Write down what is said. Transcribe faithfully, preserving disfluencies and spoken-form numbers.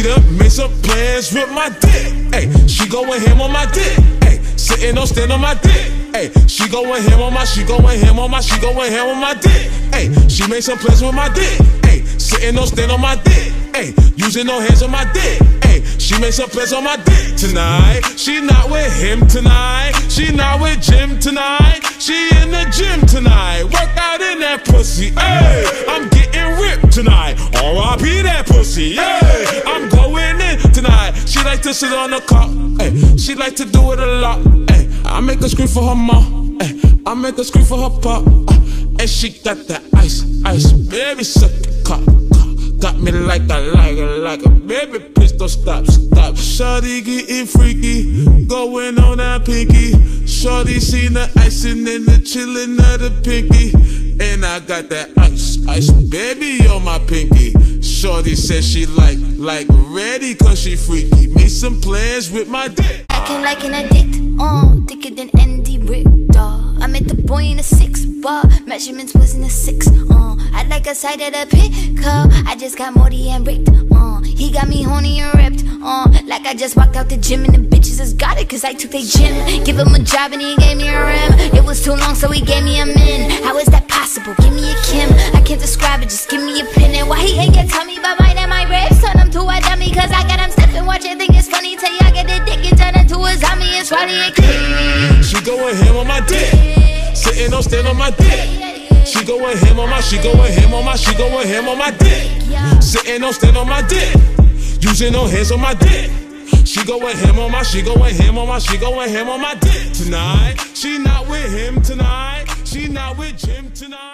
done made some plans with my dick. Ay, she going ham on my dick. Ay, sitting on stand on my dick. Ay, she going ham on my, she going ham on my, she going ham on my dick. Ay, she made some plans with my dick. Ay, sitting on stand on my dick. Ay, using no hands on my dick. Ay, she made some plans on my dick tonight. She not with him tonight. She not with Jim tonight. She in the gym tonight. Work out in that pussy. Ay, I'm getting ripped tonight. R I P that pussy. Ay, I'm going in tonight. She like to sit on the car. Ay, she like to do it a lot. Ay, I make her scream for her mom. Ay, I make her scream for her pop. Uh, and she got that ice, ice, baby, suck it, cock. Got me like I like it, like a baby, please don't stop, stop. Shawty getting freaky, going on that pinky. Shawty seen the icing and the chillin' of the pinky. And I got that ice, ice, baby, on my pinky. Shawty said she like, like ready cause she freaky. Made some plans with my dick. Acting like an addict, uh, thicker than Andy Richter. I met the boy in a six bar, measurements was in a six, uh I like a side of the pickup, I just got Morty and ripped, uh he got me horny and ripped, uh like I just walked out the gym and the bitches just got it cause I took their gym. Give him a job and he gave me a rim. It was too long so he gave me a min. How is that possible? Give me a Kim. I can't describe it, just give me a pin. And why he ain't get tummy by mine and my ribs? Turn him to a dummy cause I got him stepping. Watch it, think it's funny till y'all get the dick and turn it to a zombie. It's Roddy and Click. She going ham on my dick. Sitting on stand on my dick. She going ham on my, she going ham on my, she going ham on my dick. Sitting on stand on my dick. Using no hands on my dick. She going ham on my, she going ham on my, she going ham on my dick tonight. She not with him tonight. She not with Jim tonight.